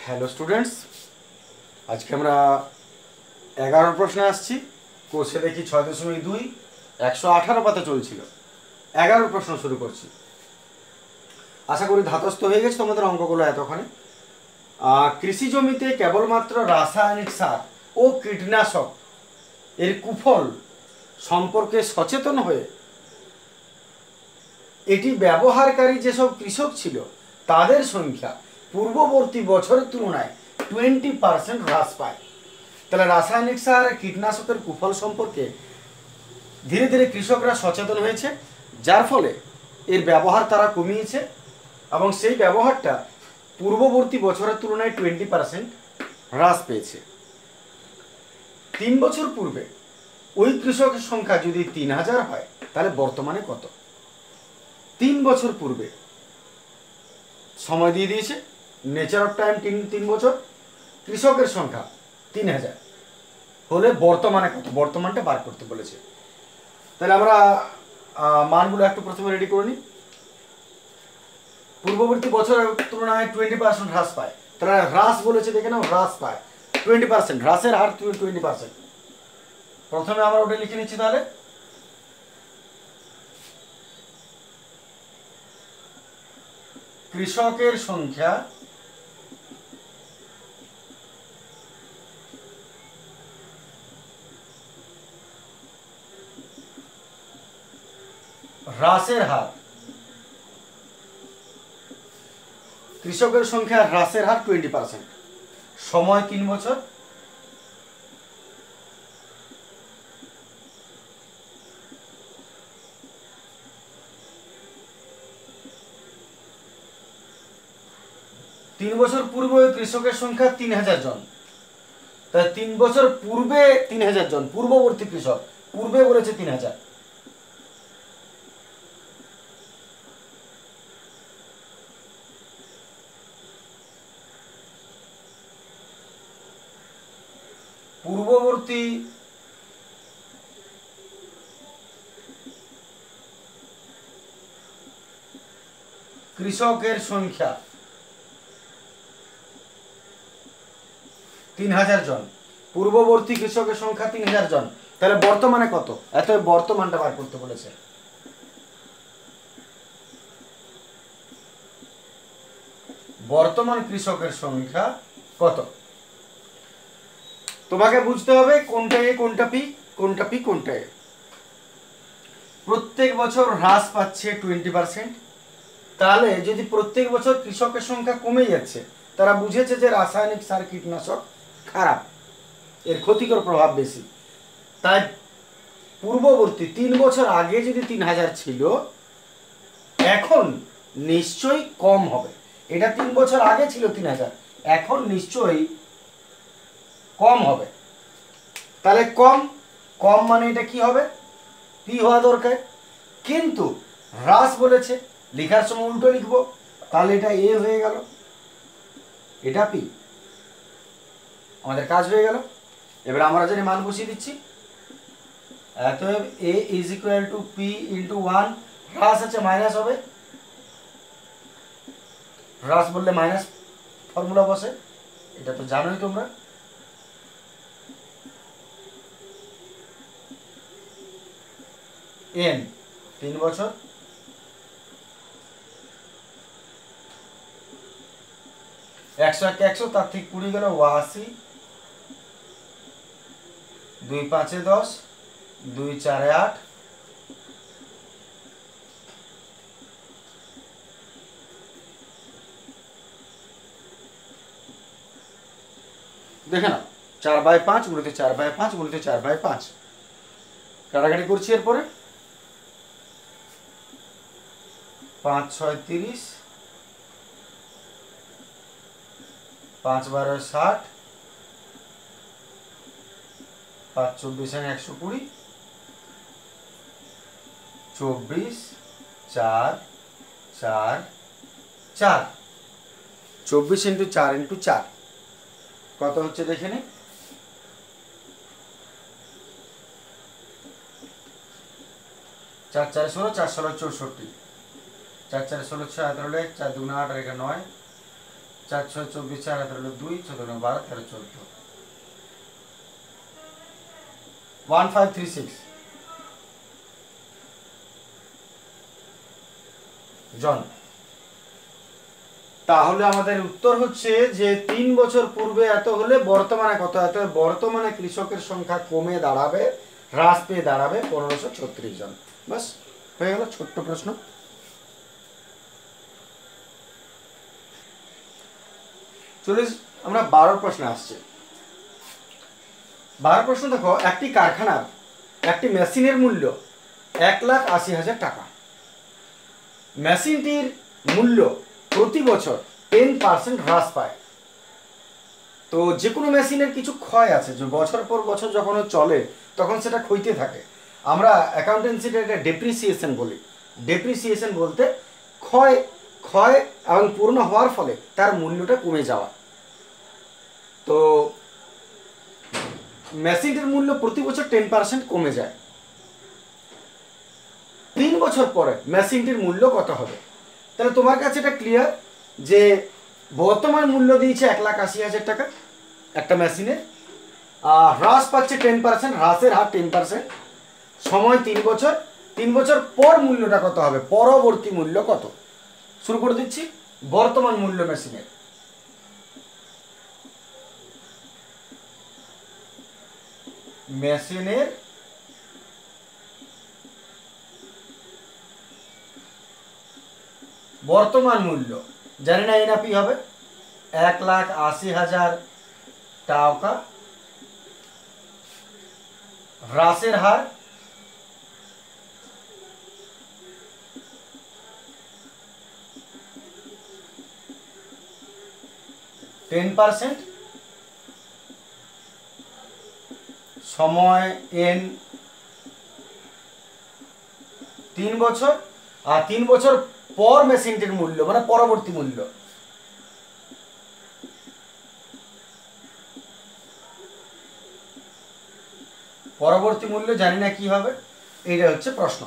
Hello students, আজকে আমরা 11 প্রশ্নে আসছি। কোর্সে দেখি 6.2 118 পাতা চলছিল। 11 প্রশ্ন শুরু করছি। আশা করি ধাতস্থ হয়ে গেছে তোমাদের অঙ্কগুলো এতক্ষণে। কৃষি জমিতে কেবলমাত্র রাসায়নিক সার ও কীটনাশক এর কুফল সম্পর্কে সচেতন হয়ে এটি ব্যবহারকারী যেসব কৃষক ছিল তাদের সংখ্যা পূর্ববর্তী বছরের তুলনায় 20% হ্রাস পায়। তাহলে রাসায়নিক সার কীটনাশকের কুফল সম্পর্কে ধীরে ধীরে কৃষকরা সচেতন হয়েছে, যার ফলে এর ব্যবহার তারা কমিয়েছে এবং সেই ব্যবহারটা পূর্ববর্তী বছরের তুলনায় 20% হ্রাস পেয়েছে। 3 বছর পূর্বে ওই কৃষকের সংখ্যা যদি 3000 হয়, তাহলে বর্তমানে কত? 3 বছর পূর্বে সময় দিয়ে দিয়েছে, নেচার অফ টাইম 3 বছর, কৃষকের সংখ্যা 3000 হলে বর্তমানে কত? বর্তমানটা বার করতে বলেছে। তাহলে আমরা মানগুলো একটু প্রথমে রেডি করে নিই। পূর্ববর্তী বছরের তুলনায় 20% হ্রাস পায়। তাহলে হ্রাস বলেছে, দেখে নাও, হ্রাস পায় 20%, হ্রাসের হার 20%। প্রথমে আমরা ওটা লিখে নিচ্ছি। তাহলে কৃষকের সংখ্যা হ্রাসের হার, কৃষকের সংখ্যা হ্রাসের হার 20%, সময় 3 বছর। তিন বছর পূর্বে কৃষকের সংখ্যা 3000 জন। তাই 3 বছর পূর্বে 3000 জন, পূর্ববর্তী কৃষক, পূর্বে বলেছে 3000। পূর্ববর্তী কৃষকের সংখ্যা 3000 জন, পূর্ববর্তী কৃষকের সংখ্যা 3000 জন। তাহলে বর্তমানে কত? এত বর্তমানটা বার করতে বলেছে। বর্তমান কৃষকের সংখ্যা কত? তোমাকে বুঝতে হবে কোনটা এ কোনটা পি, কোনটা পি কোনটা এ। প্রত্যেক বছর হ্রাস পাচ্ছে 20%। তাহলে যদি প্রত্যেক বছর কৃষকের সংখ্যা কমে যাচ্ছে, তারা বুঝেছে যে রাসায়নিক সার কীটনাশক খারাপ, এর ক্ষতিকর প্রভাব বেশি। তাই পূর্ববর্তী 3 বছর আগে যদি 3000 ছিল, এখন নিশ্চয়ই কম হবে। এটা 3 বছর আগে ছিল 3000, এখন নিশ্চয়ই কম হবে। তাহলে কম, কম মানে এটা কি হবে? পি হওয়া দরকার। কিন্তু হ্রাস বলেছে, লেখার সময় উল্টো লিখবো, তাহলে এটা এ হয়ে গেল, এটা পি, আমাদের কাজ হয়ে গেল। এবার আমরা জানি মান বসিয়ে দিচ্ছি। অতএব a is equal to p into 1, হ্রাস আছে মাইনাস হবে, হ্রাস বললে মাইনাস ফর্মুলা বসে, এটা তো জানোই তোমরা। এন 3 বছর, একশো 100, তার থেকে 20 গেল 80, 2 5 10, 2 4 8, দেখে না, 4/5 গুণিত 4/5 গুণিত 4/5, কাটাকাটি করছি। এরপরে 5 6 30, 5 12 60, 5 24 120, 24 4 4 4, 24 ইন্টু 4 ইন্টু 4 কত হচ্ছে দেখে নি। 4 4 16, 4 16 64, 4 4 16 6 18, 4 2 8 আর 9, 4 6 24 4 হাতে হলো 2 14 12 13 14 1536 জন। তাহলে আমাদের উত্তর হচ্ছে যে 3 বছর পূর্বে এত হলে বর্তমানে কত, এত বর্তমানে কৃষকের সংখ্যা কমে দাঁড়াবে, হ্রাস পেয়ে দাঁড়াবে 1536 জন। বাস হয়ে গেল ছোট্ট প্রশ্ন। চলে আমরা 12 প্রশ্নে আসছি। 12 প্রশ্ন দেখো, একটি কারখানার একটি মেশিনের মূল্য 1,80,000 টাকা। মেশিনটির মূল্য প্রতি বছর 10% হ্রাস পায়। তো যে কোনো মেশিনের কিছু ক্ষয় আছে, যে বছর পর বছর যখন চলে তখন সেটা ক্ষয়তে থাকে। আমরা অ্যাকাউন্টেন্সিতে এটা ডেপ্রিসিয়েশন বলি। ডেপ্রিসিয়েশন বলতে ক্ষয় ক্ষয় এবং পূর্ণ হওয়ার ফলে তার মূল্যটা কমে যাওয়া। তো মেশিনটির মূল্য প্রতি বছর 10% কমে যায়। 3 বছর পরে মেশিনটির মূল্য কত হবে? তাহলে তোমার কাছে এটা ক্লিয়ার যে বর্তমান মূল্য দিয়েছে 1,80,000 টাকা একটা মেশিনের, হ্রাস পাচ্ছে 10%, হ্রাসের হার 10%, সময় 3 বছর। 3 বছর পর মূল্যটা কত হবে? পরবর্তী মূল্য কত? শুরু করে দিচ্ছি। বর্তমান মূল্য মেশিনের বর্তমান মূল্য জানি না এ না পি হবে 1,80,000 টাকা, হ্রাসের হার 10%, সময় n 3 বছর, আর 3 বছর পর মেশিনটির মূল্য মানে পরবর্তী মূল্য। পরবর্তী মূল্য জানি না কি হবে, এইটা হচ্ছে প্রশ্ন।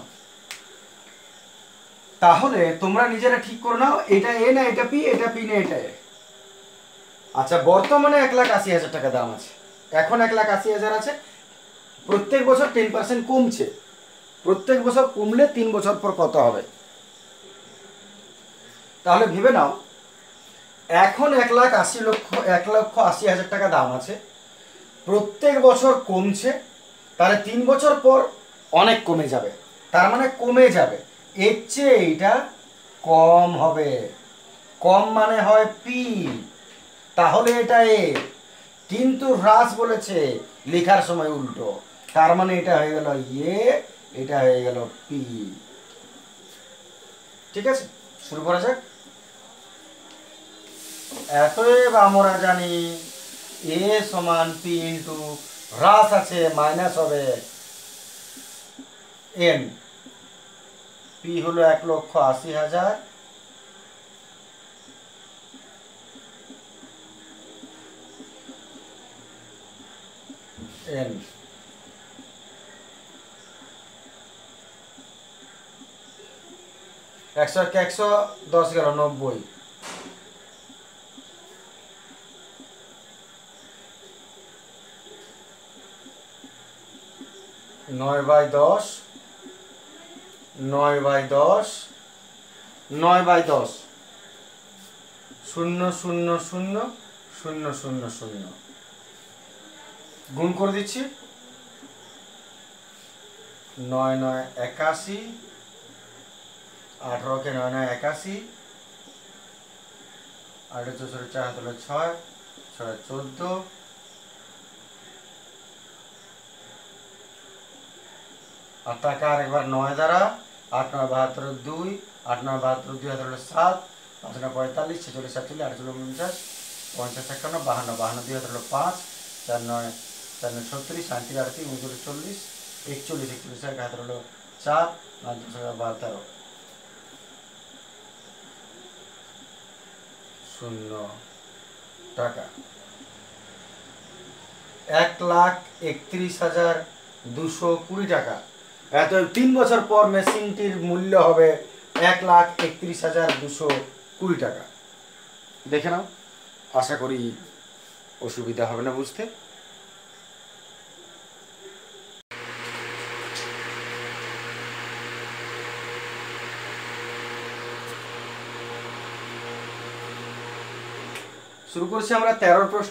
তাহলে তোমরা নিজেরা ঠিক করে নাও, এটা এ না এটা পি, এটা পি না এটা এ। আচ্ছা, বর্তমানে 1,80,000 টাকা দাম আছে, এখন 1,80,000 আছে, প্রত্যেক বছর 10% কমছে। প্রত্যেক বছর কমলে 3 বছর পর কত হবে? তাহলে ভেবে নাও, এখন 1,80,000 টাকা দাম আছে, প্রত্যেক বছর কমছে, তাহলে 3 বছর পর অনেক কমে যাবে, তার মানে কমে যাবে, এর চেয়ে এইটা কম হবে। কম মানে হয় পি, তাহলে এটা এ, কিন্তু হ্রাস বলেছে লেখার সময় উল্টো, তার মানে এটা হয়ে গেল এ, এটা হয়ে গেল পি। ঠিক আছে, শুরু করা যাক। এতএব আমরা জানি এ সমান পি ইন্টু হ্রাস আছে মাইনাস হবে এন। পি হলো 1,80,000, এন 100 কে 110 গেল 90, 9/10, 9/10, 9/10, 0 0 0 0 0 0, গুণ করে দিচ্ছি। 9 9 81, 18 কে 9 9 81, 8 4 4 হাত হলো 6 6 14, আর টাকা আরেকবার 9 দ্বারা, 8 9 72 2, 8 9 72 2 হাত হলো 7, 5 9 45, 46 47, 48 49, 50 51, 52 52 2 হাত হলো 5, 4 9 4 9 36, 37 38, 39 40, 41 41 এক হাত হলো 4, 9 10 12 13, 0 টাকা। 1,31,220 টাকা। এত 3 বছর পর মেশিনটির মূল্য হবে 1,31,220 টাকা। দেখে নাও আশা করি অসুবিধা হবে না বুঝতে। শুরু করছি আমরা 13 প্রশ্ন।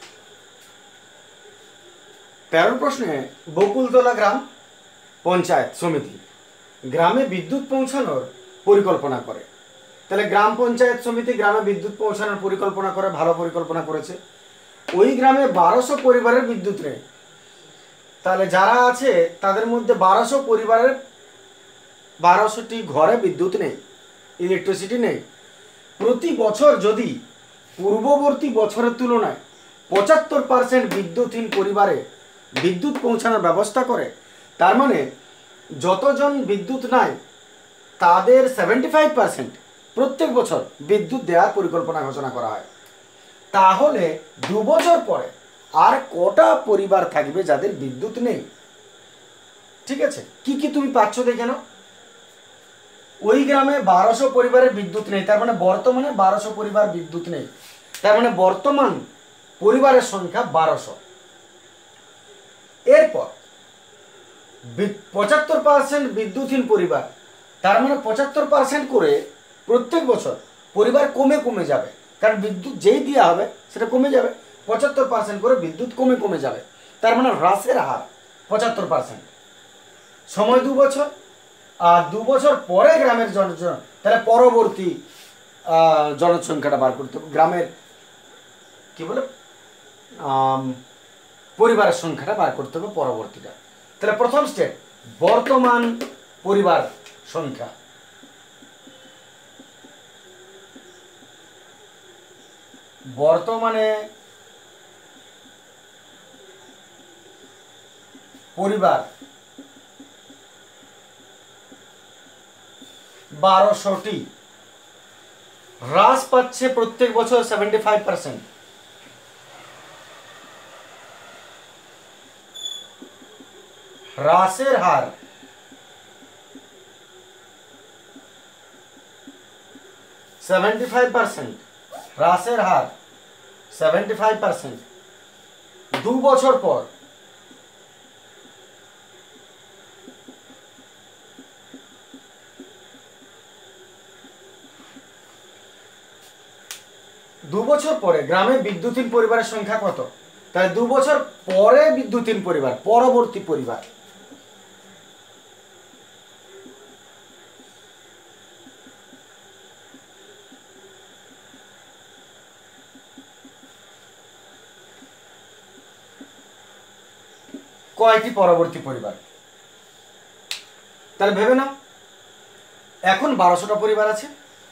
13 প্রশ্নে বকুলতলা গ্রাম পঞ্চায়েত সমিতি গ্রামে বিদ্যুৎ পৌঁছানোর পরিকল্পনা করে। তাহলে গ্রাম পঞ্চায়েত সমিতি গ্রামে বিদ্যুৎ পৌঁছানোর পরিকল্পনা করে, ভালো পরিকল্পনা করেছে। ওই গ্রামে 1200 পরিবারের বিদ্যুৎ নেই। তাহলে যারা আছে তাদের মধ্যে 1200 পরিবারের 1200টি ঘরে বিদ্যুৎ নেই, ইলেকট্রিসিটি নেই। প্রতি বছর যদি পূর্ববর্তী বছরের তুলনায় 75% বিদ্যুৎহীন পরিবারে বিদ্যুৎ পৌঁছানোর ব্যবস্থা করে, তার মানে যতজন বিদ্যুৎ নাই তাদের 75% প্রত্যেক বছর বিদ্যুৎ দেওয়ার পরিকল্পনা ঘোষণা করা হয়। তাহলে 2 বছর পরে আর কটা পরিবার থাকবে যাদের বিদ্যুৎ নেই? ঠিক আছে, কি কি তুমি পাচ্ছ দেখে নাও। ওই গ্রামে 1200 পরিবারের বিদ্যুৎ নেই, তার মানে বর্তমানে 1200 পরিবার বিদ্যুৎ নেই, তার মানে বর্তমান পরিবারের সংখ্যা 1200। এরপর 75% বিদ্যুৎহীন পরিবার, তার মানে 75% করে প্রত্যেক বছর পরিবার কমে কমে যাবে, কারণ বিদ্যুৎ যেই দেওয়া হবে সেটা কমে যাবে। 75% করে বিদ্যুৎ কমে কমে যাবে, তার মানে হ্রাসের হার 75%। সময় 2 বছর, আর 2 বছর পরে গ্রামের তাহলে পরবর্তী জনসংখ্যাটা বার করতে হবে, গ্রামের কি বলে পরিবারের সংখ্যাটা বার করতে হবে পরবর্তীটা। তাহলে প্রথম স্টেপ বর্তমান পরিবার সংখ্যা, বর্তমানে পরিবার 1200টি, হ্রাস পাচ্ছে প্রত্যেক বছর 75%। হ্রাসের হার 75%, হ্রাসের হার 75%। 2 বছর পর পরে গ্রামে বিদ্যুৎহীন পরিবারের সংখ্যা কত? তাহলে 2 বছর পরে বিদ্যুৎহীন পরিবার, পরবর্তী পরিবার। কয়টি পরবর্তী পরিবার? তাহলে ভেবে নাও, এখন 1200টা পরিবার আছে,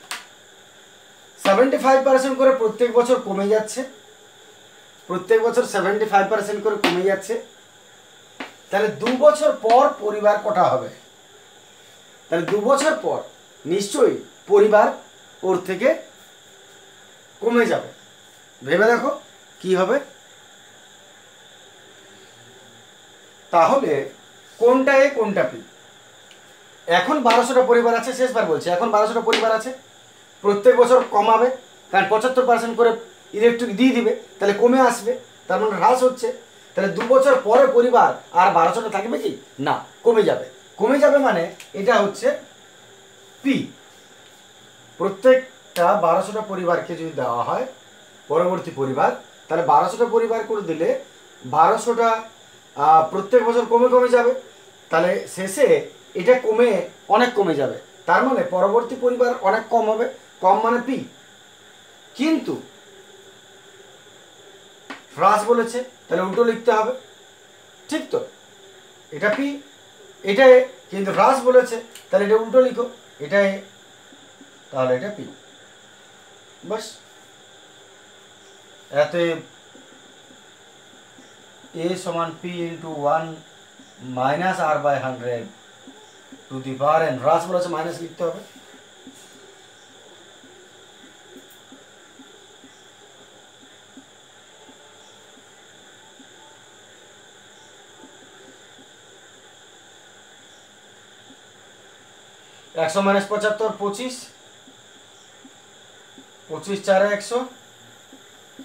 75% করে প্রত্যেক বছর কমে যাচ্ছে, প্রত্যেক বছর 75% করে কমে যাচ্ছে। তাহলে 2 বছর পর পরিবার কটা হবে? তাহলে 2 বছর পর নিশ্চয়ই পরিবার ওর থেকে কমে যাবে। ভেবে দেখো কি হবে। তাহলে কোনটা এ কোনটা পি? এখন 1200টা পরিবার আছে, শেষবার বলছি, এখন 1200টা পরিবার আছে, প্রত্যেক বছর কমাবে, কারণ 75% করে ইলেকট্রিক দিয়ে দিবে, তাহলে কমে আসবে, তার মানে হ্রাস হচ্ছে। তাহলে 2 বছর পরে পরিবার আর 1200টা থাকবে কি না, কমে যাবে। কমে যাবে মানে এটা হচ্ছে পি। প্রত্যেকটা 1200টা পরিবারকে যদি দেওয়া হয় পরবর্তী পরিবার, তাহলে 1200টা পরিবার করে দিলে 1200টা প্রত্যেক বছর কমে কমে যাবে, তাহলে শেষে এটা কমে অনেক কমে যাবে, তার মানে পরবর্তী পরিবার অনেক কম হবে, কম মানে পি। কিন্তু হ্রাস বলেছে, তাহলে উল্টো লিখতে হবে, ঠিক তো? এটা পি, এটা এ, কিন্তু হ্রাস বলেছে, তাহলে এটা উল্টো লিখো, এটা এ, তাহলে এটা পি। বাস, এতে a সমান p into 1 minus r by 100 to the power n, হ্রাস বলেছে মাইনাস লিখতে হবে। একশো মাইনাস 75, 25, 25 4 100,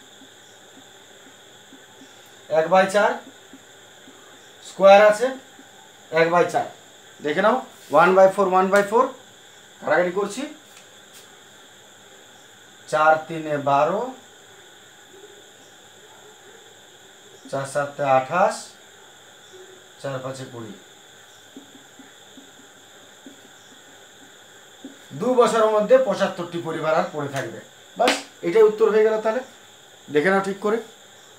1/4 স্কোয়ার আছে 1/4 দেখে নাও 1/4 1/4 কাটাকাটি করছি 4 3 12 4 7 28 4 5 20 2 বছরের মধ্যে 75টি পরিবার আর পড়ে থাকবে বাস এটাই উত্তর হয়ে গেল তাহলে দেখে নাও ঠিক করে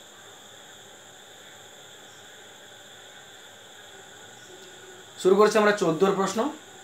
শুরু করছি আমরা 14 প্রশ্ন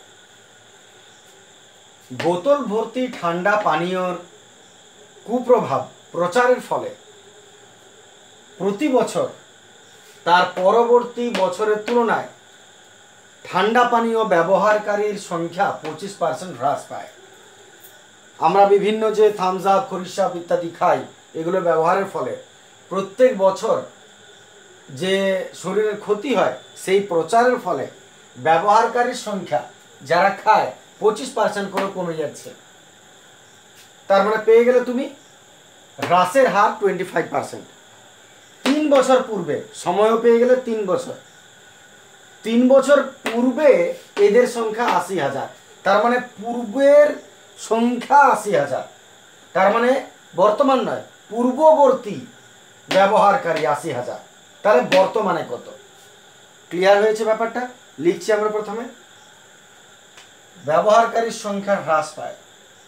বোতল ভর্তি ঠান্ডা পানীয়র কুপ্রভাব প্রচারের ফলে প্রতি বছর তার পরবর্তী বছরের তুলনায় ঠান্ডা পানীয় ব্যবহারকারীর সংখ্যা 25% হ্রাস পায় আমরা বিভিন্ন যে থামস আপ খরিস আপ ইত্যাদি খাই এগুলো ব্যবহারের ফলে প্রত্যেক বছর যে শরীরের ক্ষতি হয় সেই প্রচারের ফলে ব্যবহারকারীর সংখ্যা যারা খায় 25% করে কমে যাচ্ছে তার মানে পেয়ে গেলে তুমি হ্রাসের হার 25% 3 বছর পূর্বে সময়ও পেয়ে গেলে 3 বছর 3 বছর পূর্বে এদের সংখ্যা 80,000 তার মানে পূর্বের সংখ্যা 80,000 তার মানে বর্তমান নয় পূর্ববর্তী ব্যবহারকারী 80,000 তাহলে বর্তমানে কত ক্লিয়ার হয়েছে ব্যাপারটা লিখছি আমরা প্রথমে ব্যবহারকারীর সংখ্যা হ্রাস পায়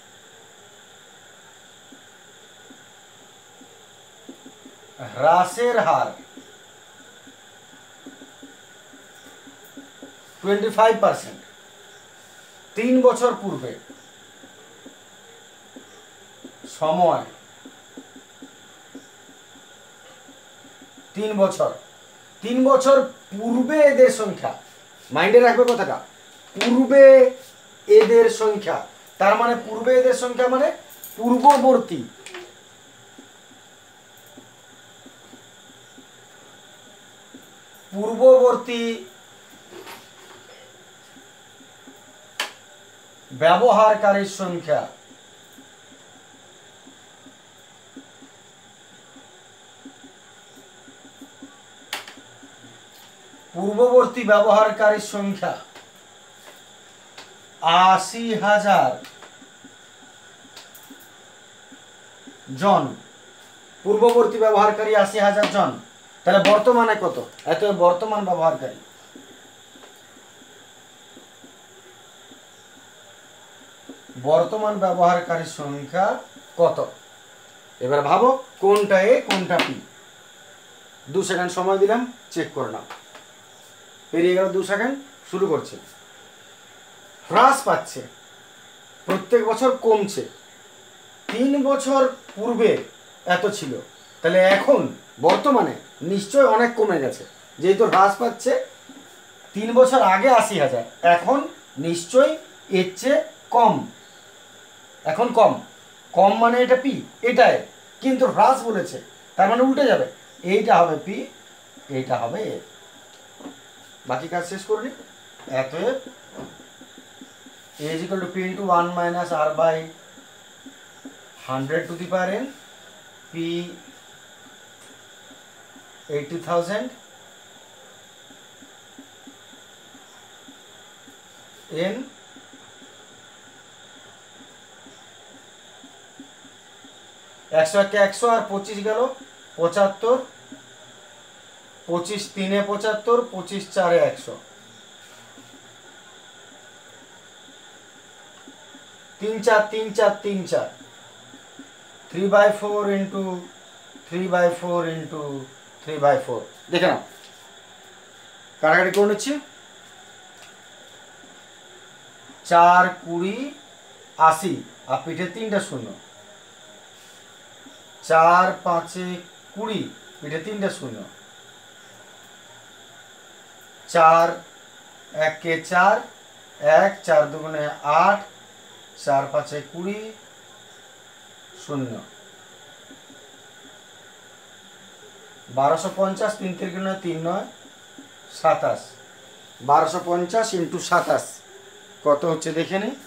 হ্রাসের হার 25% 3 বছর পূর্বে সময় 3 বছর পূর্বে এদের সংখ্যা মাইন্ডে রাখবে কথাটা পূর্বে এদের সংখ্যা তার মানে পূর্বে এদের সংখ্যা মানে পূর্ববর্তী ব্যবহারকারীর সংখ্যা পূর্ববর্তী ব্যবহারকারীর সংখ্যা 80,000 জন পূর্ববর্তী ব্যবহারকারী 80,000 জন তাহলে বর্তমানে কত এত বর্তমান ব্যবহারকারী বর্তমান ব্যবহারকারীর সংখ্যা কত এবার ভাবো কোনটা এ কোনটা পি 2 সেকেন্ড সময় দিলাম চেক করে নাও পেরিয়ে গেল 2 সেকেন্ড শুরু করছে হ্রাস পাচ্ছে প্রত্যেক বছর কমছে 3 বছর পূর্বে এত ছিল তাহলে এখন বর্তমানে নিশ্চয় অনেক কমে গেছে যেহেতু হ্রাস পাচ্ছে 3 বছর আগে 80,000 এখন নিশ্চয় এর চেয়ে কম এখন কম কম মানে এটা পি এটাই কিন্তু হ্রাস বলেছে তার মানে উল্টে যাবে এইটা হবে পি এইটা হবে এ বাকি কাজ শেষ করে নি অতএব a is equal to p into 1 minus r by 100 to the power n p 80,000 n 100 কে 100 আর 25 গেল 75 25 3 75 25 4 100 3 4 3 4 3 4 3/4 into 3/4 into 3/4 দেখে নাও কাটাকাটি করে নিচ্ছি 4 20 80 আর পিঠে 3টা শূন্য 4 5 20 পিঠে 3টা শূন্য 4 1 के 4 1 4 দুগুণে 8 4 5 20 শূন্য 1250 3 3 3 9 27 1250 ইন্টু 27 কত হচ্ছে দেখে নি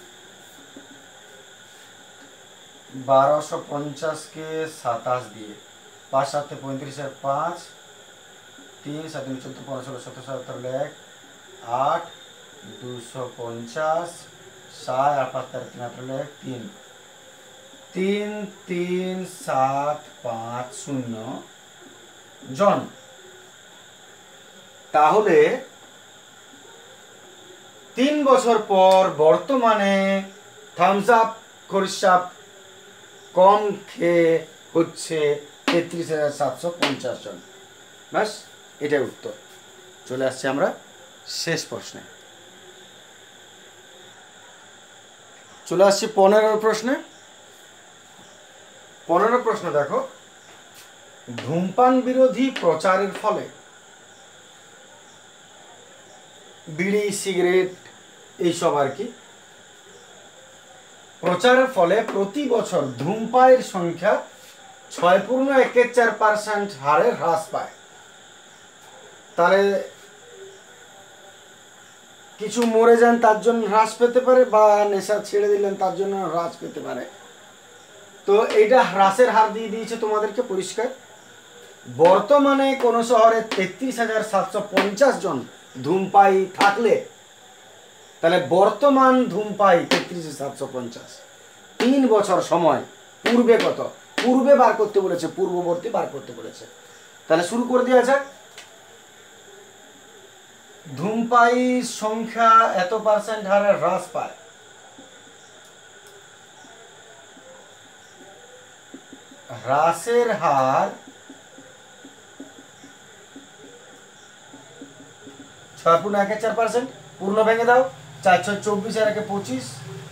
1250 কে 27 দিয়ে 5 7 35 আর 5 3 7 14 15 16 17 17 1 8 250 60 8 5 13 18 1 3 3 7 5 0 জন। তাহলে 3 বছর পর বর্তমানে থামস আপ খরিশাপ কম খেয়ে হচ্ছে 33,750 জন। ব্যাস এটাই উত্তর। চলে আসছে আমরা শেষ প্রশ্নে। চলে আসছি 15 প্রশ্নে। 15 প্রশ্ন দেখো, ধূমপান বিরোধী প্রচারের ফলে বিড়ি সিগারেট এইসব আর কি প্রচারের ফলে প্রতি বছর ধূমপানের সংখ্যা 6.41% হারে হ্রাস পায়। তাহলে কিছু মরে যান তার জন্য হ্রাস পেতে পারে, বা নেশা ছেড়ে দিলেন তার জন্য হ্রাস পেতে পারে। তো এইটা হ্রাসের হার দিয়ে দিয়েছে তোমাদেরকে পরিষ্কার। বর্তমানে কোন শহরে 33,750 জন ধূমপায়ী থাকলে, তাহলে বর্তমান ধূমপায়ী 33,750, 3 বছর সময় পূর্বে কত, পূর্বে বার করতে বলেছে, পূর্ববর্তী বার করতে বলেছে। তাহলে শুরু করে দেওয়া যাক। ধূমপায়ীর সংখ্যা এত পার্সেন্ট হারে হ্রাস পায়, হ্রাসের হার 6.14%। পূর্ণ ভেঙে দাও, 4 6 24 আর 1 25,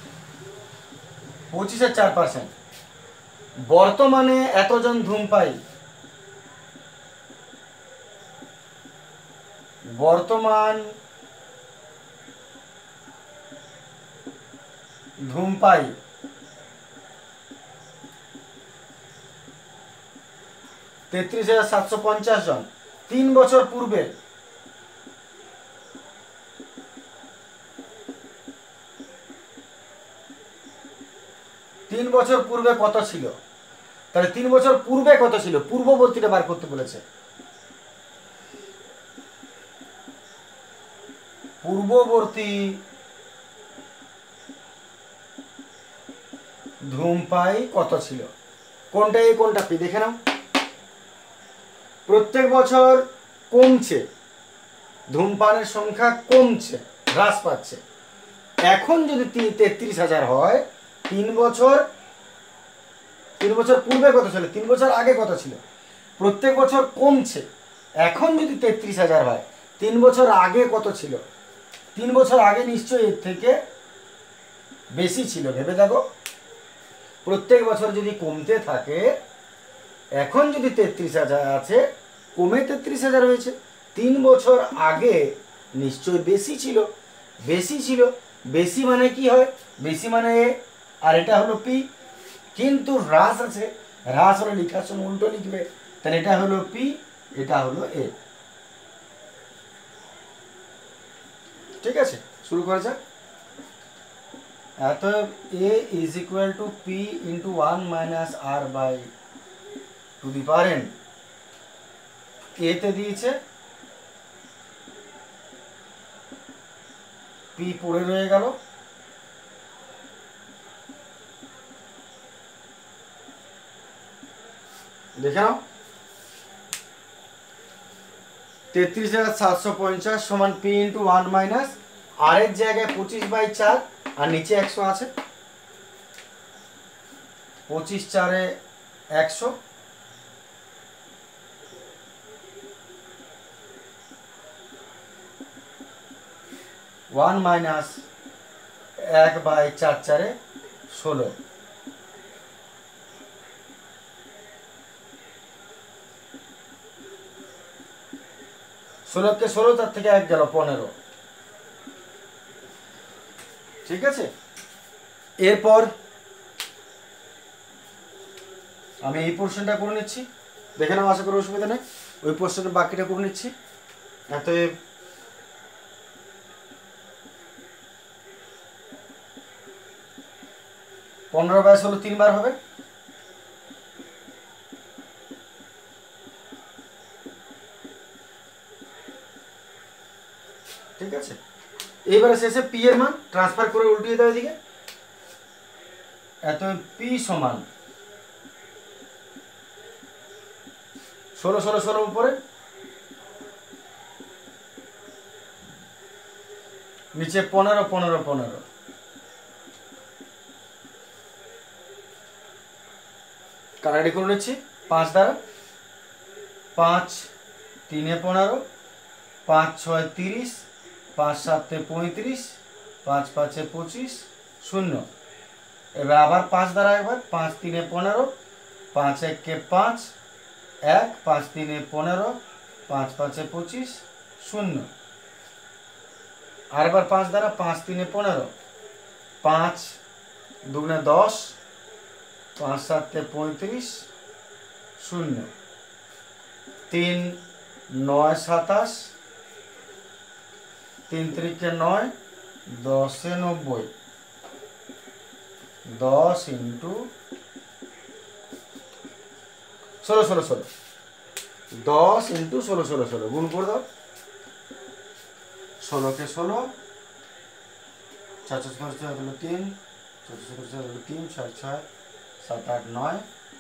25 এর 4%। বর্তমানে এতজন ধূমপায়ী, বর্তমান ধূমপায়ী 33,750 জন। 3 বছর পূর্বে 3 বছর পূর্বে কত ছিল? তাহলে 3 বছর পূর্বে কত ছিল, পূর্ববর্তীটা বার করতে বলেছে। পূর্ববর্তী ধূমপায়ী কত ছিল, কোনটা এ কোনটা পি দেখে নাও। প্রত্যেক বছর কমছে, ধূমপানের সংখ্যা কমছে, হ্রাস পাচ্ছে। এখন যদি 33,000 হয়, 3 বছর পূর্বে কত ছিল, 3 বছর আগে কত ছিল? প্রত্যেক বছর কমছে, এখন যদি 33,000 হয়, 3 বছর আগে কত ছিল? 3 বছর আগে নিশ্চয়ই এর থেকে বেশি ছিল। ভেবে দেখো, প্রত্যেক বছর যদি কমতে থাকে, এখন যদি 33,000 আছে, কমে 33,000 হয়েছে, 3 বছর আগে নিশ্চয়ই বেশি ছিল। বেশি ছিল, বেশি মানে কি হয়, বেশি মানে এ, আর এটা হলো পি। কিন্তু হ্রাস আছে, হ্রাস হলে লেখার সময় উল্টো লিখবে, তাহলে এটা হলো পি, এটা হলো এ। ঠিক আছে, শুরু করা যাক। অতএব a is equal to p into 1 minus r by to the power n। এতে দিয়েছে পি পড়ে রয়ে গেল, দেখে নাও। 33,750 সমান পি ইন্টু 1 মাইনাস আর এর জায়গায় 25/4 আর নিচে 100 আছে, 25 4 100, 1 মাইনাস 1/4 4 16। ষোলোকে 16, তার থেকে 1 গেল 15। ঠিক আছে, এরপর আমি এই পোর্শনটা করে নিচ্ছি, দেখে নাও, আশা করি অসুবিধা নেই। ওই পোর্শনের বাকিটা করে নিচ্ছি। অতএব 15/16 3 বার হবে, এইবারে শেষে পি এর মান ট্রান্সফার করে উল্টিয়ে দাও এদিকে, এত পি সমান 16 16 16 উপরে, নিচে 15 15 15, কাটাকাটি করে নিচ্ছি 5 দ্বারা, 5 3 15, 5 6 30, 5 7 35, 5 5 25, 0। এবার আবার 5 দ্বারা একবার, 5 3 15, 5 1 5, 1 5 3 15, 5 5 25, 0। আরেকবার 5 দ্বারা, 5 3 15, 5 2 10, 5 7 35, 0। 3 9 27, 3 3 9, 10 90, 10 इंटू 16 16 16, 10 इंटू 16 16 16 गुण कर दो, 16 के 16, 4 4 4 3, 4 4 3, 6 6 7 8 9,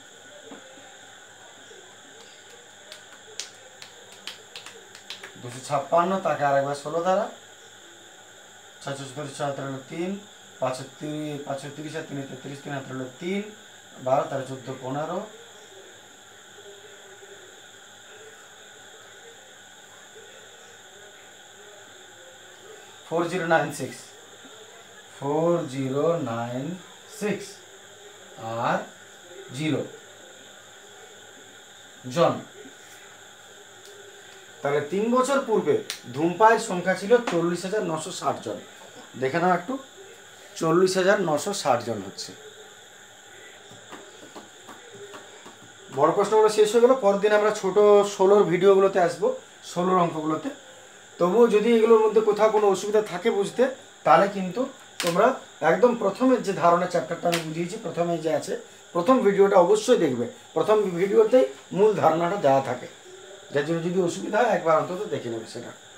256 তাকে আরেকবার 16 দ্বারা, 4 4 4 3, 5 30 5 30 3 33 3 3, 12 13 14 15, 4096 4096 আর 0 জন। তাহলে 3 বছর পূর্বে ধূমপায়ের সংখ্যা ছিল 40,960 জন। দেখে নাও একটু, 40,960 জন হচ্ছে। বড় প্রশ্নগুলো শেষ হয়ে গেল। পরের দিন আমরা ছোট 16 ভিডিওগুলোতে আসবো, 16 অঙ্কগুলোতে। তবুও যদি এগুলোর মধ্যে কোথাও কোনো অসুবিধা থাকে বুঝতে, তাহলে কিন্তু তোমরা একদম প্রথমের যে ধারণা চ্যাপ্টারটা আমি বুঝিয়েছি, প্রথমে যে আছে প্রথম ভিডিওটা অবশ্যই দেখবে। প্রথম ভিডিওতেই মূল ধারণাটা দেওয়া থাকে, যার জন্য যদি অসুবিধা হয় একবার অন্তত দেখে নেবে সেটা।